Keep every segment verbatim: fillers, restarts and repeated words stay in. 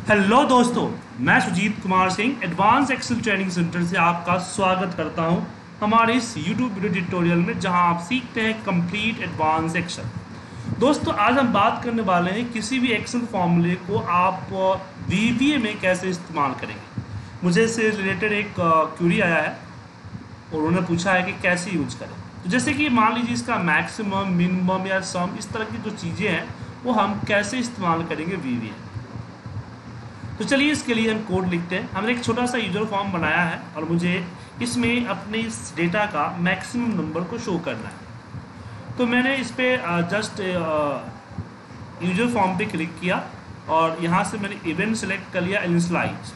Hello दोस्तों, मैं Sujit Kumar Singh advance Excel training centre से आपका स्वागत करता हूं हमारे इस यूट्यूब वीडियो ट्यूटोरियल में, जहां आप सीखते हैं कंप्लीट एडवांस एक्सेल। दोस्तों, आज हम बात करने वाले हैं किसी भी एक्सेल फॉर्मूले को आप वीवीए में कैसे इस्तेमाल करेंगे। मुझे इससे रिलेटेड एक क्यूरी आया है और उन्होंने पूछा है कि कैसे यूज करें। तो जैसे कि मान लीजिए इसका मैक्सिमम, मिनिमम या सम, इस तरह की जो चीज़ें हैं वो हम कैसे इस्तेमाल करेंगे वीवीए। तो चलिए इसके लिए हम कोड लिखते हैं। हमने एक छोटा सा यूजर फॉर्म बनाया है और मुझे इसमें अपने इस डेटा का मैक्सिमम नंबर को शो करना है। तो मैंने इस पर जस्ट यूजर फॉर्म पे क्लिक किया और यहाँ से मैंने इवेंट सेलेक्ट कर लिया इनिशियलाइज।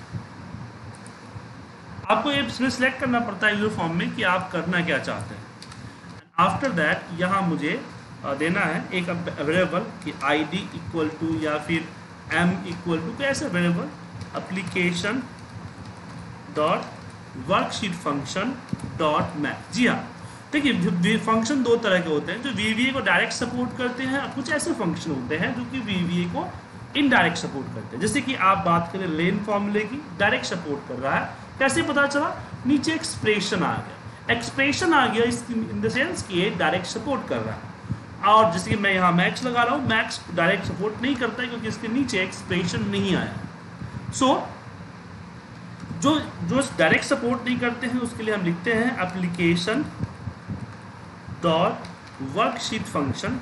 आपको ये सिलेक्ट करना पड़ता है यूजर फॉर्म में कि आप करना क्या चाहते हैं। आफ्टर दैट यहाँ मुझे देना है एक वेरिएबल कि आई डी इक्वल टू या फिर m इक्वल टू कैसे variable application dot worksheet function dot math. जी हाँ, देखिए फंक्शन दो तरह के होते हैं, जो वीवीए को डायरेक्ट सपोर्ट करते हैं और कुछ ऐसे फंक्शन होते हैं जो कि वीवीए को इनडायरेक्ट सपोर्ट करते हैं। जैसे कि आप बात करें लेन फॉर्मूले की, डायरेक्ट सपोर्ट कर रहा है। कैसे पता चला? नीचे एक्सप्रेशन आ गया, एक्सप्रेशन आ गया इस इन द सेंस कि ये डायरेक्ट सपोर्ट कर रहा है। और जैसे कि मैं यहाँ मैक्स लगा रहा हूँ, मैक्स डायरेक्ट सपोर्ट नहीं करता है क्योंकि इसके नीचे एक्सप्रेशन नहीं आया। सो so, जो जो डायरेक्ट सपोर्ट नहीं करते हैं उसके लिए हम लिखते हैं application dot worksheet function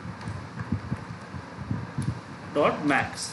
dot max.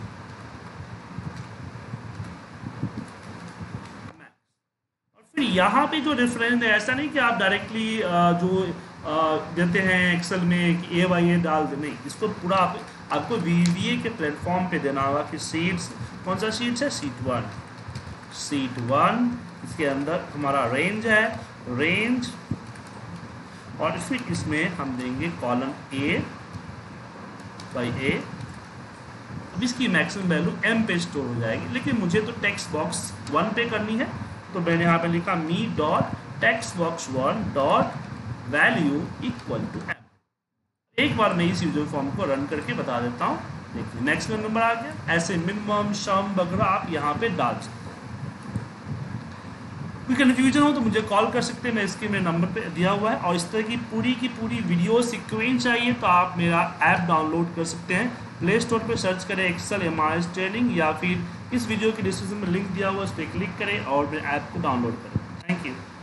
और फिर यहाँ पे जो रेफरेंस है, ऐसा नहीं कि आप डायरेक्टली जो Uh, देते हैं एक्सेल में कि ए वाई ए डाल दे, नहीं, इसको पूरा आप, आपको वीवीए के प्लेटफॉर्म पे देना होगा कि सीट्स, कौन सा सीट्स है? Sheet one, sheet one. इसके अंदर हमारा रेंज है, रेंज, और फिर इसमें हम देंगे कॉलम ए बाई ए। अब इसकी मैक्सिमम वैल्यू एम पे स्टोर हो जाएगी, लेकिन मुझे तो टेक्स्ट बॉक्स वन पे करनी है, तो मैंने यहाँ पे लिखा me dot text box one dot value equal to M. एक बार मैं इस यूजर फॉर्म को रन करके बता देता हूँ। देखिए मैक्सिमम नंबर आ गया। ऐसे मिनिमम, सम वगैरह आप यहाँ पे डाल सकते हैं। कोई कन्फ्यूजन हो तो मुझे कॉल कर सकते हैं, मैं इसके मेरे नंबर पे दिया हुआ है। और इस तरह की पूरी की पूरी वीडियो सीक्वेंस चाहिए तो आप मेरा ऐप डाउनलोड कर सकते हैं। प्ले स्टोर पर सर्च करें Excel M I S training, या फिर इस वीडियो के डिस्क्रिप्शन में लिंक दिया हुआ है, उस पर क्लिक करें और मेरे ऐप को डाउनलोड करें। Thank you.